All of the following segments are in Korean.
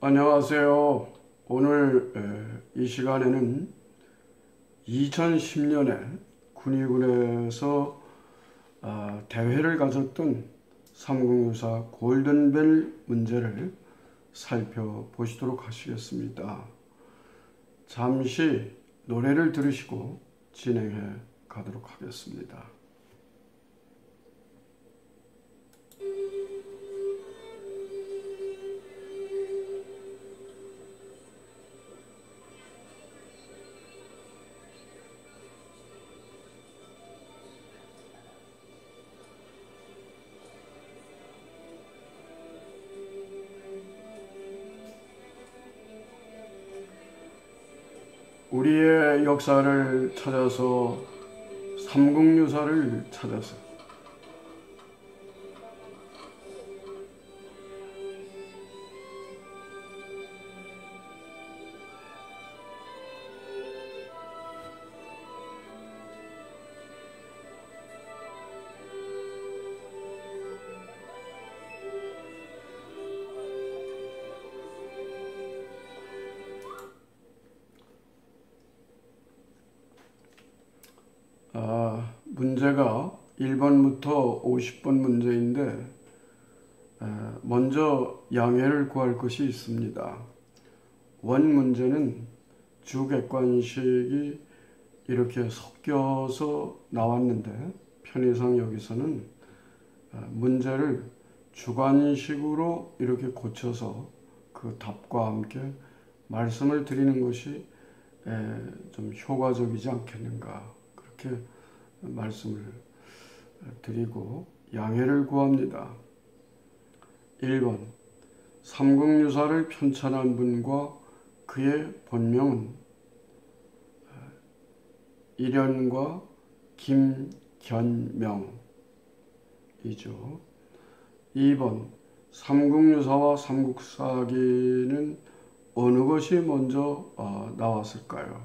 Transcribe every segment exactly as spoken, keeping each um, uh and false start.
안녕하세요. 오늘 이 시간에는 이천십 년에 군의군에서 대회를 가졌던 삼국유사 골든벨 문제를 살펴보시도록 하시겠습니다. 잠시 노래를 들으시고 진행해 가도록 하겠습니다. 우리의 역사를 찾아서 삼국유사를 찾아서 아, 문제가 일 번부터 오십 번 문제인데 먼저 양해를 구할 것이 있습니다. 원 문제는 주객관식이 이렇게 섞여서 나왔는데 편의상 여기서는 문제를 주관식으로 이렇게 고쳐서 그 답과 함께 말씀을 드리는 것이 좀 효과적이지 않겠는가, 그렇게 말씀을 드리고 양해를 구합니다. 일 번 삼국유사를 편찬한 분과 그의 본명은 일현과 김견명이죠. 이 번 삼국유사와 삼국사기는 어느 것이 먼저 나왔을까요?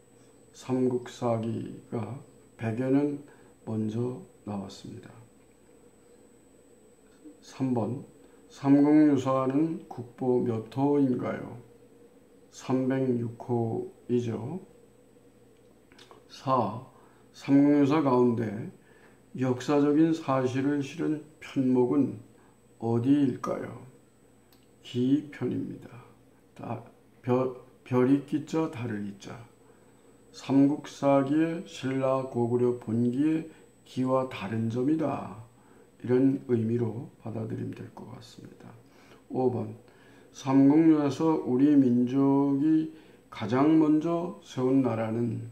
삼국사기가 백에는 먼저 나왔습니다. 삼 번 삼국유사는 국보 몇 호인가요? 삼백육 호이죠. 사. 삼국유사 가운데 역사적인 사실을 실은 편목은 어디일까요? 기편입니다. 다, 별, 별이 기자 달을 기자. 삼국사기의 신라 고구려 본기의 기와 다른 점이다, 이런 의미로 받아들이면 될 것 같습니다. 오 번 삼국유사에서 우리 민족이 가장 먼저 세운 나라는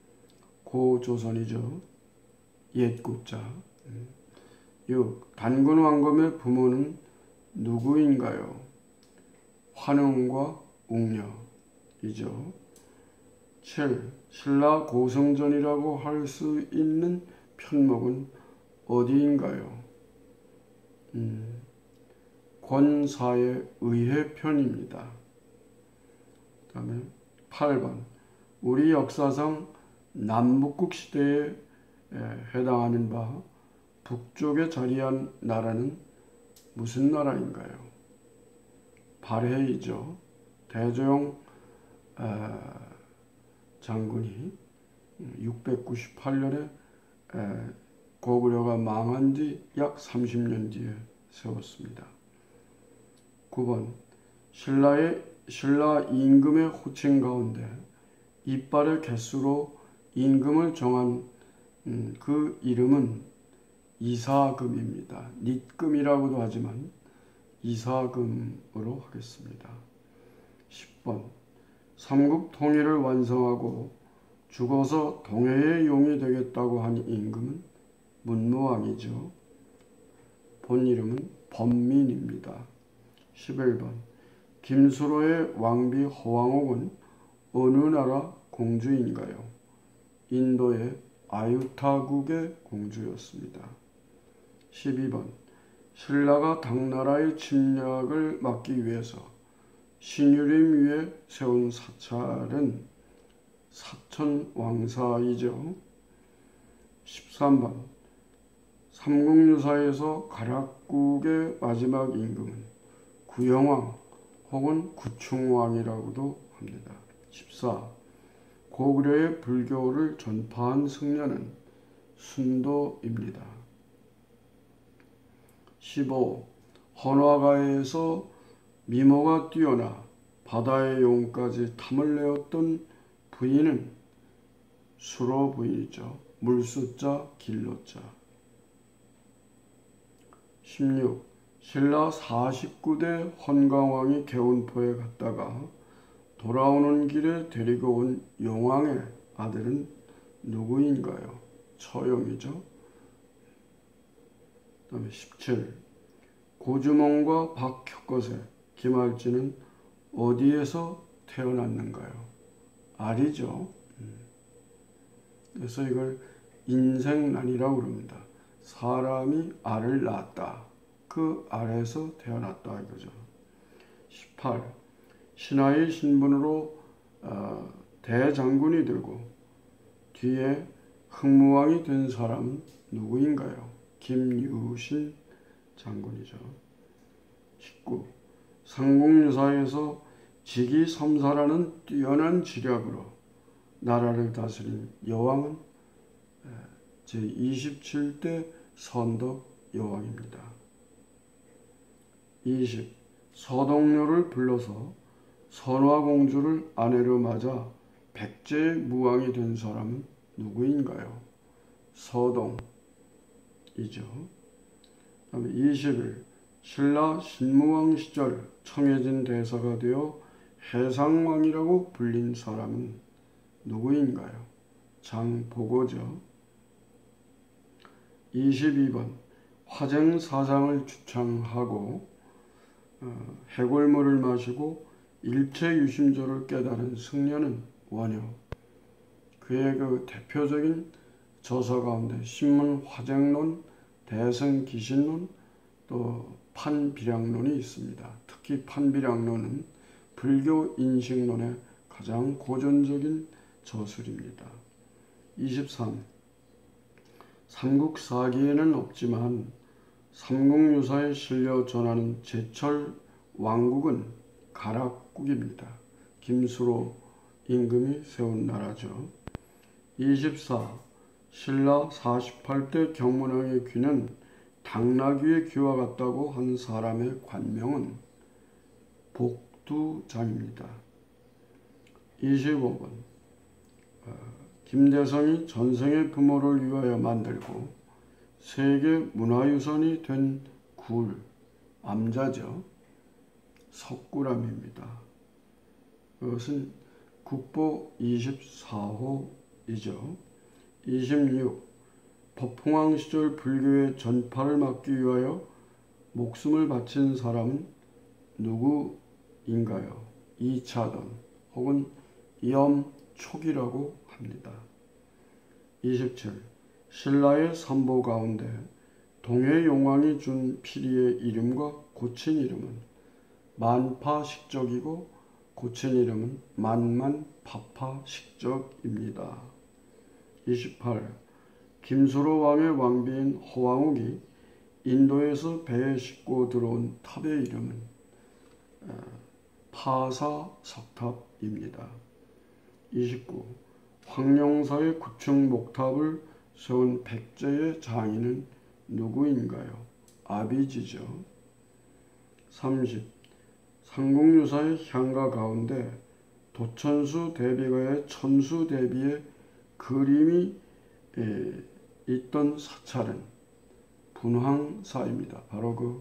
고조선이죠. 옛국자. 육. 단군 왕검의 부모는 누구인가요? 환웅과 웅녀이죠. 칠. 신라 고성전이라고 할 수 있는 편목은 어디인가요? 음, 권사의 의회편입니다. 그 다음에 팔 번 우리 역사상 남북국 시대에 해당하는 바 북쪽에 자리한 나라는 무슨 나라인가요? 발해이죠. 대조영 장군이 육백구십팔 년에 고구려가 망한 뒤 약 삼십 년 뒤에 세웠습니다. 구 번 신라의 신라 임금의 호칭 가운데 이빨의 개수로 임금을 정한 음, 그 이름은 이사금입니다. 닛금이라고도 하지만 이사금으로 하겠습니다. 십 번 삼국 통일을 완성하고 죽어서 동해의 용이 되겠다고 한 임금은 문무왕이죠. 본 이름은 범민입니다. 십일 번 김수로의 왕비 허왕옥은 어느 나라 공주인가요? 인도의 아유타국의 공주였습니다. 십이 번 신라가 당나라의 침략을 막기 위해서 신유림 위에 세운 사찰은 사천왕사이죠. 십삼 번 삼국유사에서 가락국의 마지막 임금은 구영왕 혹은 구충왕이라고도 합니다. 십사. 고구려의 불교를 전파한 승려는 순도입니다. 십오. 헌화가에서 미모가 뛰어나 바다의 용까지 탐을 내었던 부인은 수로 부인이죠. 물수자 길로자. 십육. 신라 사십구 대 헌강왕이 개운포에 갔다가 돌아오는 길에 데리고 온 용왕의 아들은 누구인가요? 처용이죠. 그 다음에 십칠. 고주몽과 박혁거세, 김할지는 어디에서 태어났는가요? 알이죠. 그래서 이걸 인생난이라고 그럽니다. 사람이 알을 낳았다. 그 알에서 태어났다 이거죠. 십팔. 신하의 신분으로 어, 대장군이 되고 뒤에 흥무왕이 된 사람은 누구인가요? 김유신 장군이죠. 십구. 상국유사에서 직위섬사라는 뛰어난 지략으로 나라를 다스린 여왕은 제이십칠 대 선덕 여왕입니다. 이십. 서동료를 불러서 선화공주를 아내로 맞아 백제의 무왕이 된 사람은 누구인가요? 서동이죠. 그다음에 이십일. 신라 신무왕 시절 청해진 대사가 되어 해상왕이라고 불린 사람은 누구인가요? 장보고죠. 이십이 번. 화쟁사상을 주창하고 어, 해골물을 마시고 일체유심조를 깨달은 승려는 원효. 그의 그 대표적인 저서 가운데 신문 화쟁론, 대승기신론, 또 판비량론이 있습니다. 특히 판비량론은 불교 인식론의 가장 고전적인 저술입니다. 이십삼. 삼국사기에는 없지만 삼국유사에 실려 전하는 제철 왕국은 가락국입니다. 김수로 임금이 세운 나라죠. 이십사. 신라 사십팔 대 경문왕의 귀는 당나귀의 귀와 같다고 한 사람의 관명은 복두장입니다. 이십오 번. 어, 김대성이 전생의 부모를 위하여 만들고 세계 문화유산이 된 굴, 암자죠. 석굴암입니다. 그것은 국보 이십사 호이죠. 이십육. 법흥왕 시절 불교의 전파를 막기 위하여 목숨을 바친 사람은 누구인가요? 이차돈 혹은 이엄촉이라고 합니다. 이십칠. 신라의 삼보 가운데 동해용왕이 준 피리의 이름과 고친 이름은 만파식적이고 고친 이름은 만만파파식적입니다. 이십팔. 김수로 왕의 왕비인 허왕욱이 인도에서 배에 싣고 들어온 탑의 이름은 파사석탑입니다. 이십구. 황룡사의 구층 목탑을 세운 백제의 장인은 누구인가요? 아비지죠. 삼십. 삼국유사의 향가 가운데 도천수 대비가의 천수 대비의 그림이 에, 있던 사찰은 분황사입니다. 바로 그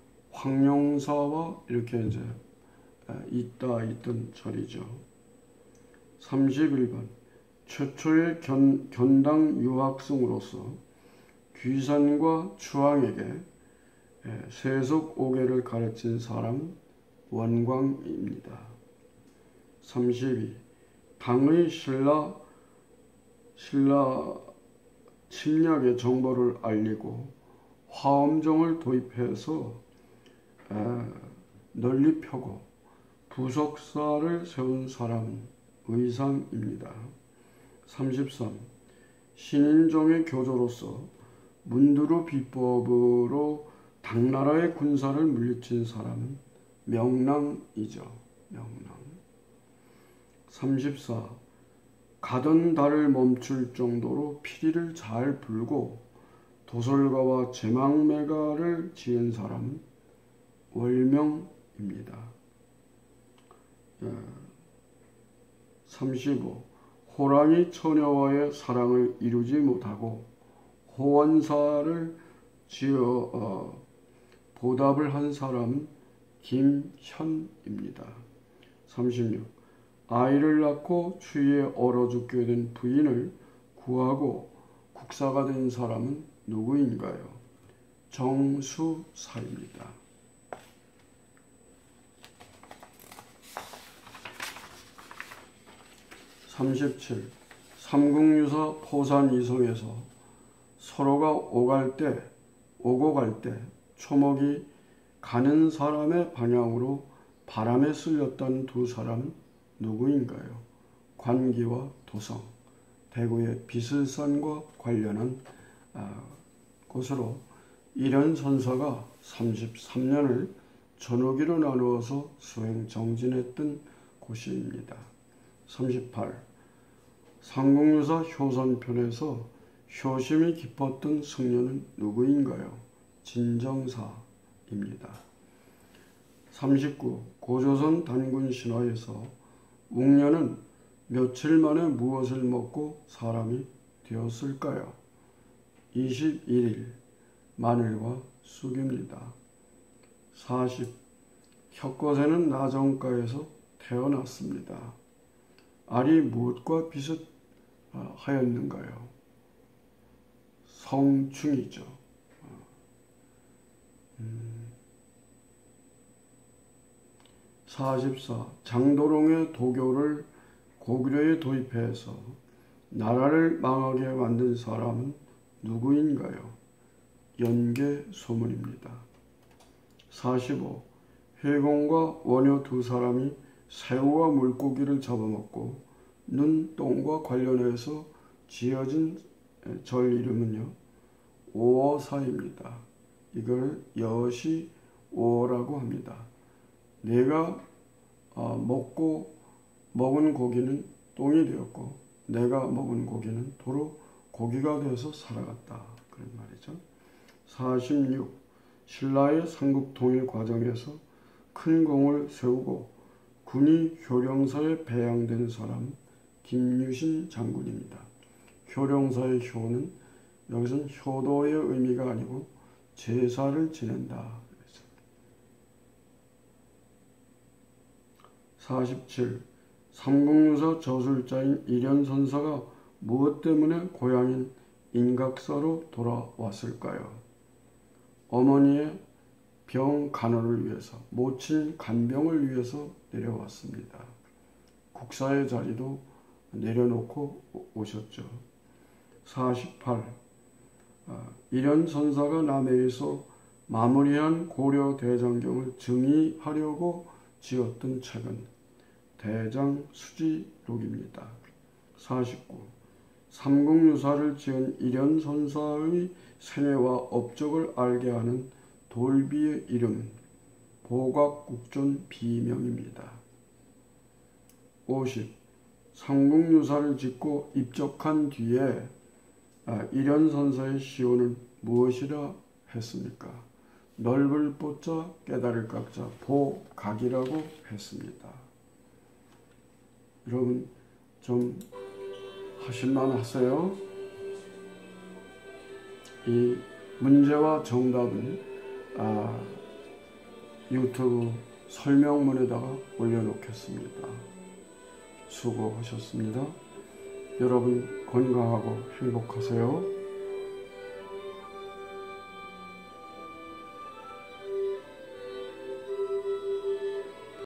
황룡사와 이렇게 이제 있다 있던 절이죠. 삼십일 번. 최초의 견, 견당 유학승으로서 귀산과 추왕에게 세속 오계를 가르친 사람은 원광입니다. 삼십이. 당의 신라, 신라 침략의 정보를 알리고 화엄정을 도입해서 에, 널리 펴고 부석사를 세운 사람은 의상입니다. 삼십삼. 신인종의 교조로서 문두루 비법으로 당나라의 군사를 물리친 사람은 명랑이죠. 명랑. 삼십사. 가던 달을 멈출 정도로 피리를 잘 불고 도솔가와 제망매가를 지은 사람은 월명입니다. 삼십오. 호랑이 처녀와의 사랑을 이루지 못하고 호원사를 지어 어, 보답을 한 사람은 김현입니다. 삼십육. 아이를 낳고 추위에 얼어 죽게 된 부인을 구하고 국사가 된 사람은 누구인가요? 정수사입니다. 삼십칠. 삼국유사 포산이성에서 서로가 오갈 때, 오고 갈 때 초목이 가는 사람의 방향으로 바람에 쓸렸던 두 사람은 누구인가요? 관기와 도성, 대구의 비슬산과 관련한 아, 곳으로 일현선사가 삼십삼 년을 전후기로 나누어서 수행 정진했던 곳입니다. 삼십팔. 삼국유사 효선편에서 효심이 깊었던 승려는 누구인가요? 진정사입니다. 삼십구. 고조선 단군 신화에서 웅녀는 며칠 만에 무엇을 먹고 사람이 되었을까요? 이십일 일. 마늘과 쑥입니다. 사십. 혁거세는 나정가에서 태어났습니다. 알이 무엇과 비슷하였는가요? 성충이죠. 음. 사십사. 장도롱의 도교를 고구려에 도입해서 나라를 망하게 만든 사람은 누구인가요? 연개소문입니다. 사십오. 회공과 원효 두 사람이 새우와 물고기를 잡아먹고 눈동과 관련해서 지어진 절 이름은요, 오어사입니다. 이걸 여시오어라고 합니다. 내가 먹고 먹은 고기는 똥이 되었고 내가 먹은 고기는 도로 고기가 되어서 살아갔다. 그런 말이죠. 사십육. 신라의 삼국 통일 과정에서 큰 공을 세우고 군이 효령사에 배양된 사람은 김유신 장군입니다. 효령사의 효는 여기서는 효도의 의미가 아니고 제사를 지낸다. 사십칠. 삼국유사 저술자인 일현선사가 무엇 때문에 고향인 인각사로 돌아왔을까요? 어머니의 병 간호를 위해서, 모친 간병을 위해서 내려왔습니다. 국사의 자리도 내려놓고 오셨죠. 사십팔. 일현선사가 남해에서 마무리한 고려 대장경을 증의하려고 지었던 책은 대장수지록입니다. 사십구. 삼국유사를 지은 일현선사의 생애와 업적을 알게 하는 돌비의 이름은 보각국존 비명입니다. 오십. 삼국유사를 짓고 입적한 뒤에 일현선사의 시호는 무엇이라 했습니까? 넓을 보자 깨달을 각자 보각이라고 했습니다. 여러분 좀 하실만 하세요? 이 문제와 정답은 아, 유튜브 설명문에다가 올려놓겠습니다. 수고하셨습니다. 여러분 건강하고 행복하세요.